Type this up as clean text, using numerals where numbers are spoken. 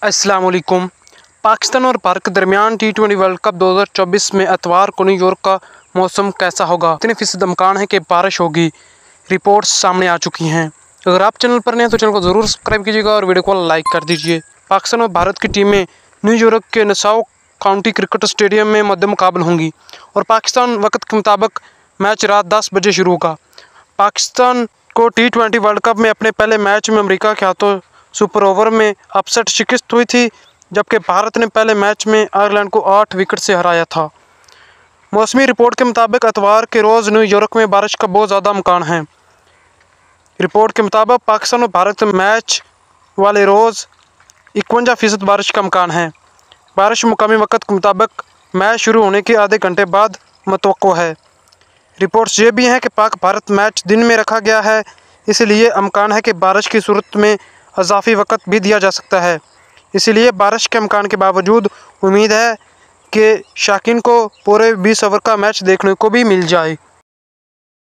अस्सलाम वालेकुम। पाकिस्तान और भारत के दरमियान T20 वर्ल्ड कप 2024 में इतवार को न्यूयॉर्क का मौसम कैसा होगा? कितने फीसद इम्कान है कि बारिश होगी? रिपोर्ट्स सामने आ चुकी हैं। अगर आप चैनल पर नए हैं तो चैनल को ज़रूर सब्सक्राइब कीजिएगा और वीडियो को लाइक कर दीजिए। पाकिस्तान और भारत की टीमें न्यूयॉर्क के नसाउ काउंटी क्रिकेट स्टेडियम में मध्य मुकाबल होंगी और पाकिस्तान वक्त के मुताबिक मैच रात 10 बजे शुरू होगा। पाकिस्तान को T20 वर्ल्ड कप में अपने पहले मैच में अमेरिका के हाथों सुपर ओवर में अपसेट शिकस्त हुई थी, जबकि भारत ने पहले मैच में आयरलैंड को 8 विकेट से हराया था। मौसमी रिपोर्ट के मुताबिक इतवार के रोज़ न्यूयॉर्क में बारिश का बहुत ज़्यादा इम्कान है। रिपोर्ट के मुताबिक पाकिस्तान और भारत मैच वाले रोज़ 51% बारिश का इम्कान है। बारिश मुकामी वक्त के मुताबिक मैच शुरू होने के आधे घंटे बाद मुतवक्को है। रिपोर्ट्स ये भी हैं कि पाक भारत मैच दिन में रखा गया है, इसलिए इम्कान है कि बारिश की सूरत में इजाफी वक्त भी दिया जा सकता है। इसलिए बारिश के इम्कान के बावजूद उम्मीद है कि शाकीन को पूरे 20 ओवर का मैच देखने को भी मिल जाए।